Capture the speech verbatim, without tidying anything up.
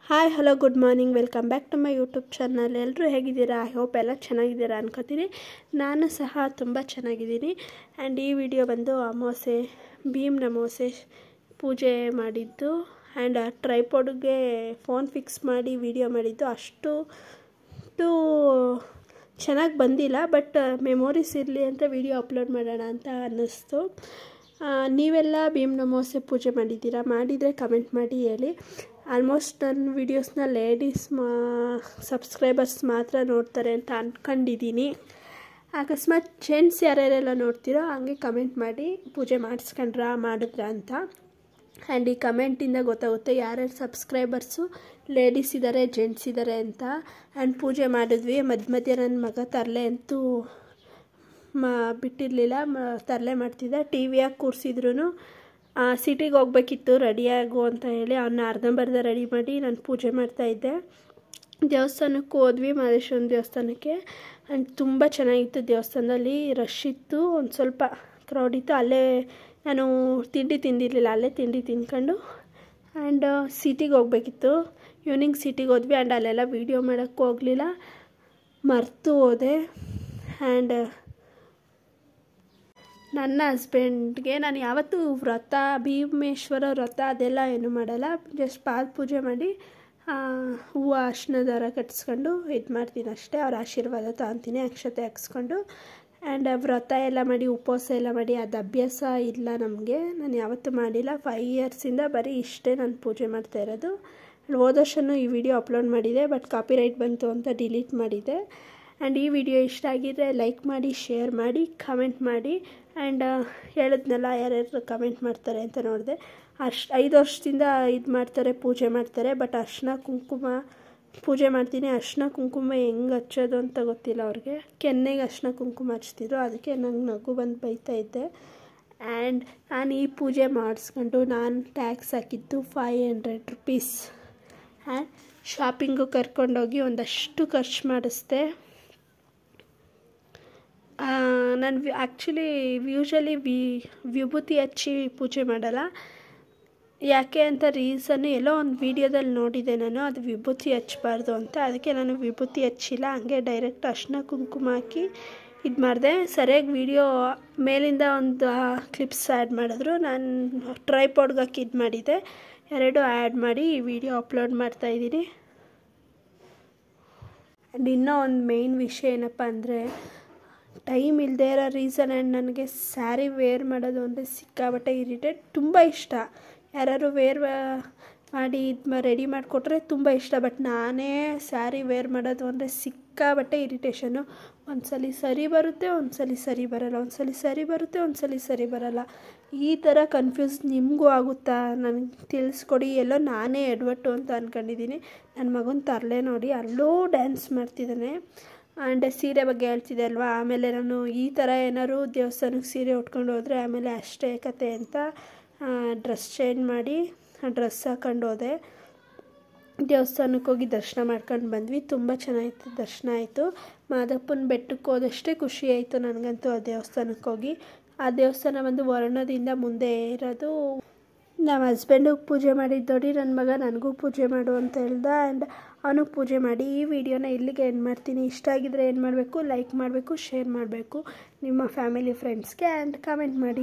Hi hello good morning welcome back to my YouTube channel. ಎಲ್ಲರೂ ಹೇಗಿದ್ದೀರಾ? I hope ಎಲ್ಲ ಚೆನ್ನಾಗಿದ್ದೀರಾ ಅನ್ಕೋತೀನಿ. ನಾನು ಸಹ ತುಂಬ ಚೆನ್ನಾಗಿದ್ದೀನಿ. ಆ್ಯಂಡ್ ಈ ವಿಡಿಯೋ ಬಂದು ಅಮಾವಾಸ್ಯೆ ಭೀಮ್ನ ಅಮಾವಾಸ್ಯೆ ಪೂಜೆ ಮಾಡಿದ್ದು ಆ್ಯಂಡ್ ಆ ಟ್ರೈಪಾಡ್ಗೆ ಫೋನ್ ಫಿಕ್ಸ್ ಮಾಡಿ ವಿಡಿಯೋ ಮಾಡಿದ್ದು ಅಷ್ಟು ಟು ಚೆನ್ನಾಗಿ ಬಂದಿಲ್ಲ. ಬಟ್ ಮೆಮೊರೀಸ್ ಇರಲಿ ಅಂತ ವಿಡಿಯೋ ಅಪ್ಲೋಡ್ ಮಾಡೋಣ ಅಂತ ಅನ್ನಿಸ್ತು. ನೀವೆಲ್ಲ ಭೀಮ್ನ ಅಮಾವಾಸ್ಯೆ ಪೂಜೆ ಮಾಡಿದ್ದೀರಾ? ಮಾಡಿದರೆ ಕಮೆಂಟ್ ಮಾಡಿ ಹೇಳಿ. ಆಲ್ಮೋಸ್ಟ್ ನನ್ನ ವೀಡಿಯೋಸ್ನ ಲೇಡೀಸ್ ಮಾ ಸಬ್ಸ್ಕ್ರೈಬರ್ಸ್ ಮಾತ್ರ ನೋಡ್ತಾರೆ ಅಂತ ಅಂದ್ಕೊಂಡಿದ್ದೀನಿ. ಅಕಸ್ಮಾತ್ ಜೆಂಟ್ಸ್ ಯಾರ್ಯಾರೆಲ್ಲ ನೋಡ್ತೀರೋ ಹಂಗೆ ಕಮೆಂಟ್ ಮಾಡಿ ಪೂಜೆ ಮಾಡಿಸ್ಕೊಂಡ್ರಾ ಮಾಡಿದ್ರಾ ಅಂತ. ಆ್ಯಂಡ್ ಈ ಕಮೆಂಟಿಂದ ಗೊತ್ತಾಗುತ್ತೆ ಯಾರ್ಯಾರು ಸಬ್ಸ್ಕ್ರೈಬರ್ಸು ಲೇಡೀಸ್ ಇದ್ದಾರೆ ಜೆಂಟ್ಸ್ ಇದ್ದಾರೆ ಅಂತ. ಆ್ಯಂಡ್ ಪೂಜೆ ಮಾಡಿದ್ವಿ. ಮಧ್ಯ ಮಧ್ಯ ನನ್ನ ಮಗ ತರಲೆ ಅಂತೂ ಮಾ ಬಿಟ್ಟಿರಲಿಲ್ಲ, ಮ ತರಲೆ ಮಾಡ್ತಿದ್ದ. ಟಿ ವಿಯಾಗಿ ಕೂರಿಸಿದ್ರು ಸಿಟಿಗೆ ಹೋಗ್ಬೇಕಿತ್ತು ರೆಡಿಯಾಗು ಅಂತ ಹೇಳಿ ಅವನ್ನ ಅರ್ಧಂಬರ್ಧ ರೆಡಿ ಮಾಡಿ ನಾನು ಪೂಜೆ ಮಾಡ್ತಾಯಿದ್ದೆ. ದೇವಸ್ಥಾನಕ್ಕೆ ಹೋದ್ವಿ, ಮಹದೇಶ್ವರನ ದೇವಸ್ಥಾನಕ್ಕೆ. ಆ್ಯಂಡ್ ತುಂಬ ಚೆನ್ನಾಗಿತ್ತು. ದೇವಸ್ಥಾನದಲ್ಲಿ ರಶ್ ಇತ್ತು, ಒಂದು ಸ್ವಲ್ಪ ಕ್ರೌಡ್ ಇತ್ತು. ಅಲ್ಲೇ ನಾನು ತಿಂಡಿ ತಿಂದಿರಲಿಲ್ಲ, ಅಲ್ಲೇ ತಿಂಡಿ ತಿಂದ್ಕೊಂಡು ಆ್ಯಂಡ್ ಸಿಟಿಗೆ ಹೋಗ್ಬೇಕಿತ್ತು. ಈವ್ನಿಂಗ್ ಸಿಟಿಗೆ ಹೋದ್ವಿ. ಆ್ಯಂಡ್ ಅಲ್ಲೆಲ್ಲ ವೀಡಿಯೋ ಮಾಡೋಕ್ಕೆ ಹೋಗಲಿಲ್ಲ, ಮರೆತು ಹೋದೆ. ಆ್ಯಂಡ್ ನನ್ನ ಹಸ್ಬೆಂಡ್ಗೆ ನಾನು ಯಾವತ್ತೂ ವ್ರತ ಭೀಮೇಶ್ವರ ವ್ರತ ಅದೆಲ್ಲ ಏನೂ ಮಾಡಲ್ಲ. ಜಸ್ಟ್ ಪಾದ ಪೂಜೆ ಮಾಡಿ ಹೂವು ಅರ್ಶಿನ ದಾರ ಕಟ್ಟಿಸ್ಕೊಂಡು ಇದು ಮಾಡ್ತೀನಿ ಅಷ್ಟೇ. ಅವ್ರ ಆಶೀರ್ವಾದ ತಗೊತೀನಿ ಅಕ್ಷತೆ ಹಾಕ್ಸ್ಕೊಂಡು. ಆ್ಯಂಡ್ ವ್ರತ ಎಲ್ಲ ಮಾಡಿ ಉಪವಾಸ ಎಲ್ಲ ಮಾಡಿ ಅದು ಅಭ್ಯಾಸ ಇಲ್ಲ ನಮಗೆ. ನಾನು ಯಾವತ್ತೂ ಮಾಡಿಲ್ಲ. ಫೈವ್ ಇಯರ್ಸಿಂದ ಬರೀ ಇಷ್ಟೇ ನಾನು ಪೂಜೆ ಮಾಡ್ತಾ ಇರೋದು. ಹೋದ ವರ್ಷವೂ ಈ ವಿಡಿಯೋ ಅಪ್ಲೋಡ್ ಮಾಡಿದೆ, ಬಟ್ ಕಾಪಿರೈಟ್ ಬಂತು ಅಂತ ಡಿಲೀಟ್ ಮಾಡಿದೆ. ಆ್ಯಂಡ್ ಈ ವಿಡಿಯೋ ಇಷ್ಟ ಆಗಿದ್ದರೆ ಲೈಕ್ ಮಾಡಿ, ಶೇರ್ ಮಾಡಿ, ಕಮೆಂಟ್ ಮಾಡಿ. ಆ್ಯಂಡ್ ಹೇಳಿದ್ನಲ್ಲ ಯಾರ್ಯಾರು ಕಮೆಂಟ್ ಮಾಡ್ತಾರೆ ಅಂತ ನೋಡಿದೆ. ಅಷ್ಟು ಐದು ವರ್ಷದಿಂದ ಇದು ಮಾಡ್ತಾರೆ, ಪೂಜೆ ಮಾಡ್ತಾರೆ. ಬಟ್ ಅರ್ಶಿನ ಕುಂಕುಮ ಪೂಜೆ ಮಾಡ್ತೀನಿ. ಅರ್ಶಿನ ಕುಂಕುಮ ಹೆಂಗೆ ಹಚ್ಚೋದು ಅಂತ ಗೊತ್ತಿಲ್ಲ ಅವ್ರಿಗೆ. ಕೆನ್ನೆಗೆ ಅರ್ಶಿನ ಕುಂಕುಮ ಹಚ್ತಿದ್ರು, ಅದಕ್ಕೆ ನಂಗೆ ನಗು ಬಂದು ಬೈತಾ ಇದ್ದೆ. ಆ್ಯಂಡ್ ನಾನು ಈ ಪೂಜೆ ಮಾಡಿಸ್ಕೊಂಡು ನಾನು ಟ್ಯಾಕ್ಸ್ ಹಾಕಿದ್ದು five hundred rupees. And shopping ಕರ್ಕೊಂಡೋಗಿ ಒಂದಷ್ಟು ಖರ್ಚು ಮಾಡಿಸ್ದೆ. ನಾನು ಆ್ಯಕ್ಚುಲಿ ಯೂಶ್ವಲಿ ವಿ ವಿಭೂತಿ ಹಚ್ಚಿ ಪೂಜೆ ಮಾಡಲ್ಲ. ಯಾಕೆ ಅಂತ ರೀಸನ್ನು ಎಲ್ಲೋ ಒಂದು ವೀಡಿಯೋದಲ್ಲಿ ನೋಡಿದೆ ನಾನು, ಅದು ವಿಭೂತಿ ಹಚ್ಚಬಾರ್ದು ಅಂತ. ಅದಕ್ಕೆ ನಾನು ವಿಭೂತಿ ಹಚ್ಚಿಲ್ಲ, ಹಂಗೆ ಡೈರೆಕ್ಟ್ ಅರ್ಶಿನ ಕುಂಕುಮ ಹಾಕಿ ಇದು ಮಾಡಿದೆ. ಸರಿಯಾಗಿ ವೀಡಿಯೋ ಮೇಲಿಂದ ಒಂದು ಕ್ಲಿಪ್ಸ್ ಆ್ಯಡ್ ಮಾಡಿದ್ರು, ನಾನು ಟ್ರೈಪಾಡ್ಗೆ ಹಾಕಿ ಇದು ಮಾಡಿದ್ದೆ. ಎರಡು ಆ್ಯಡ್ ಮಾಡಿ ಈ ವಿಡಿಯೋ ಅಪ್ಲೋಡ್ ಮಾಡ್ತಾಯಿದ್ದೀನಿ. ಆ್ಯಂಡ್ ಇನ್ನೂ ಒಂದು ಮೇಯ್ನ್ ವಿಷಯ ಏನಪ್ಪ ಅಂದರೆ, ಟೈಮ್ ಇಲ್ಲದೆ ಇರೋ ರೀಸನ್. ಆ್ಯಂಡ್ ನನಗೆ ಸ್ಯಾರಿ ವೇರ್ ಮಾಡೋದು ಅಂದರೆ ಸಿಕ್ಕಾಬಟ್ಟೆ ಇರಿಟೇಟ್. ತುಂಬ ಇಷ್ಟ, ಯಾರು ವೇರ್ ಮಾಡಿ ಇದು ರೆಡಿ ಮಾಡಿಕೊಟ್ರೆ ತುಂಬ ಇಷ್ಟ. ಬಟ್ ನಾನೇ ಸ್ಯಾರಿ ವೇರ್ ಮಾಡೋದು ಅಂದರೆ ಸಿಕ್ಕಾಬಟ್ಟೆ ಇರಿಟೇಷನು. ಒಂದ್ಸಲಿ ಸರಿ ಬರುತ್ತೆ, ಒಂದ್ಸಲಿ ಸರಿ ಬರೋಲ್ಲ, ಒಂದ್ಸಲಿ ಸರಿ ಬರುತ್ತೆ, ಒಂದ್ಸಲಿ ಸರಿ ಬರೋಲ್ಲ. ಈ ಥರ ಕನ್ಫ್ಯೂಸ್ ನಿಮಗೂ ಆಗುತ್ತಾ? ನನಗೆ ತಿಳಿಸ್ಕೊಡಿ. ಎಲ್ಲೋ ನಾನೇ ಎಡ್ವಟ್ಟು ಅಂತ ಅಂದ್ಕೊಂಡಿದ್ದೀನಿ. ನನ್ನ ಮಗನ ತರಲೆ ನೋಡಿ ಅಲ್ಲೂ ಡ್ಯಾನ್ಸ್ ಮಾಡ್ತಿದ್ದಾನೆ. ಆ್ಯಂಡ್ ಸೀರೆ ಬಗ್ಗೆ ಹೇಳ್ತಿದ್ದೆ ಅಲ್ವಾ, ಆಮೇಲೆ ನಾನು ಈ ಥರ ಏನಾದ್ರು ದೇವಸ್ಥಾನಕ್ಕೆ ಸೀರೆ ಉಟ್ಕೊಂಡು ಹೋದರೆ ಆಮೇಲೆ ಅಷ್ಟೇ ಕತೆ ಅಂತ ಡ್ರೆಸ್ ಚೇಂಜ್ ಮಾಡಿ ಡ್ರೆಸ್ ಹಾಕೊಂಡು ಹೋದೆ. ದೇವಸ್ಥಾನಕ್ಕೆ ಹೋಗಿ ದರ್ಶನ ಮಾಡ್ಕೊಂಡು ಬಂದ್ವಿ. ತುಂಬ ಚೆನ್ನಾಗಿತ್ತು ದರ್ಶನ ಆಯಿತು. ಮಾದಪ್ಪನ ಬೆಟ್ಟಕ್ಕೆ ಹೋದಷ್ಟೇ ಖುಷಿ ಆಯಿತು ನನಗಂತೂ ಆ ದೇವಸ್ಥಾನಕ್ಕೆ ಹೋಗಿ. ಆ ದೇವಸ್ಥಾನ ಬಂದು ವರ್ಣದಿಂದ ಮುಂದೆ ಇರೋದು. ನಮ್ಮ ಹಸ್ಬೆಂಡಿಗೆ ಪೂಜೆ ಮಾಡಿದ್ದು ನೋಡಿ ನನ್ನ ಮಗ ನನಗೂ ಪೂಜೆ ಮಾಡು ಅಂತ ಹೇಳ್ದ. ಆ್ಯಂಡ್ ಅವನಿಗೆ ಪೂಜೆ ಮಾಡಿ ಈ ವಿಡಿಯೋನ ಇಲ್ಲಿಗೆ ಎಂಡ್ ಮಾಡ್ತೀನಿ. ಇಷ್ಟ ಆಗಿದ್ರೆ ಏನು ಮಾಡಬೇಕು, ಲೈಕ್ ಮಾಡಬೇಕು, ಶೇರ್ ಮಾಡಬೇಕು ನಿಮ್ಮ ಫ್ಯಾಮಿಲಿ ಫ್ರೆಂಡ್ಸ್ಗೆ. ಆ್ಯಂಡ್ ಕಮೆಂಟ್ ಮಾಡಿ.